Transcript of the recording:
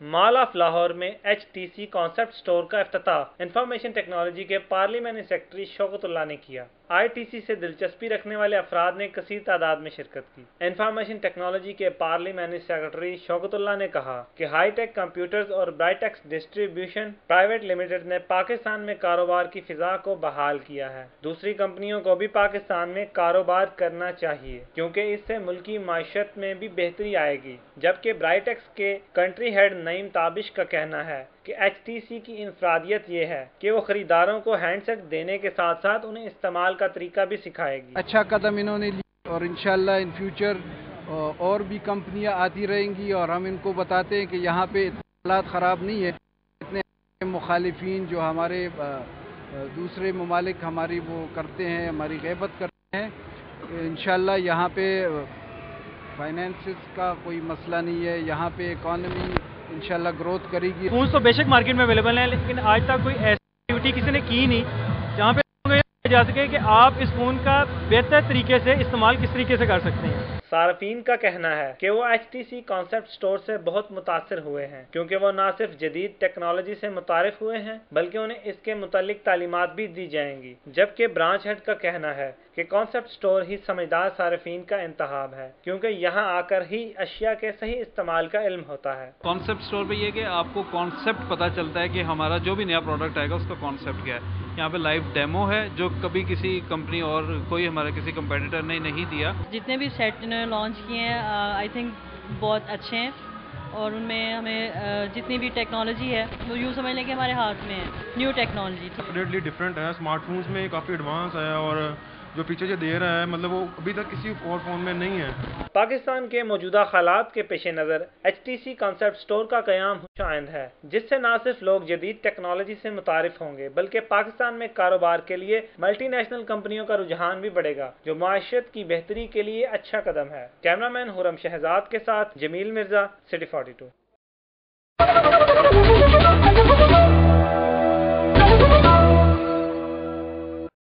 Mall of Lahore में HTC concept store का इफ्तिताह इंफॉर्मेशन टेक्नोलॉजी के पार्लियामेंट्री सेक्रेटरी शौकतुल्लाह ने किया। ITC से दिलचस्पी रखने वाले अफराद ने कसीर तादाद में शिरकत की। इंफॉर्मेशन टेक्नोलॉजी के पार्लियामेंट्री सेक्रेटरी शौकतुल्लाह ने कहा कि हाईटेक कंप्यूटर्स और ब्राइटेक्स डिस्ट्रीब्यूशन प्राइवेट लिमिटेड ने पाकिस्तान में कारोबार की फिजा को बहाल किया है। दूसरी कंपनियों को भी पाकिस्तान में कारोबार करना चाहिए क्योंकि इससे मुल्की माशत में भी बेहतरी आएगी। जबकि ब्राइटेक्स के कंट्री हेड नईम ताबिश का कहना है कि HTC की इंफरादियत ये है कि वो खरीदारों को हैंडसेट देने के साथ साथ उन्हें इस्तेमाल का तरीका भी सिखाएगी। अच्छा कदम इन्होंने लिया और इंशाल्लाह इन फ्यूचर और भी कंपनियां आती रहेंगी और हम इनको बताते हैं कि यहाँ पे हालात ख़राब नहीं है। इतने मुखालिफिन जो हमारे दूसरे ममालिक हमारी वो करते हैं, हमारी ग़ैबत करते हैं, इंशाल्लाह यहाँ पे फाइनेंसेस का कोई मसला नहीं है। यहाँ पे इकॉनमी इंशाल्लाह ग्रोथ करेगी। फोन तो बेशक मार्केट में अवेलेबल हैं, लेकिन आज तक कोई ऐसी एक्टिविटी किसी ने की नहीं जहाँ पे जा सके कि आप इस फोन का बेहतर तरीके से इस्तेमाल किस तरीके से कर सकते हैं। सार्फिन का कहना है कि वो HTC कॉन्सेप्ट स्टोर से बहुत मुतासिर हुए हैं क्योंकि वो न सिर्फ जदीद टेक्नोलॉजी से मुतारिफ हुए हैं बल्कि उन्हें इसके मुतालिक तालीमात भी दी जाएंगी। जबकि ब्रांच हेड का कहना है कि कॉन्सेप्ट स्टोर ही समझदार सार्फिन का इंतखाब है क्योंकि यहाँ आकर ही अशिया के सही इस्तेमाल का इल्म होता है। कॉन्सेप्ट स्टोर पे ये कि आपको कॉन्सेप्ट पता चलता है कि हमारा जो भी नया प्रोडक्ट आएगा उसका कॉन्सेप्ट क्या है। यहाँ पे लाइव डेमो है जो कभी किसी कंपनी और कोई हमारा किसी कंपेटिटर ने नहीं दिया। जितने भी सेट इन्होंने लॉन्च किए हैं आई थिंक बहुत अच्छे हैं और उनमें हमें जितनी भी टेक्नोलॉजी है वो यूँ समझ लें कि हमारे हाथ में है। न्यू टेक्नोलॉजी कंप्लीटली डिफरेंट है। स्मार्टफोन्स में काफ़ी एडवांस है और जो फीचर जो दे रहा है मतलब वो अभी तक किसी और फोन में नहीं है। पाकिस्तान के मौजूदा हालात के पेश नज़र HTC कॉन्सेप्ट स्टोर का क़याम खुशाइंद है जिससे न सिर्फ लोग जदीद टेक्नोलॉजी से मुतारिफ होंगे बल्कि पाकिस्तान में कारोबार के लिए मल्टीनेशनल कंपनियों का रुझान भी बढ़ेगा जो माशत की बेहतरी के लिए अच्छा कदम है। कैमरामैन हुरम शहजाद के साथ जमील मिर्जा, सिटी 42।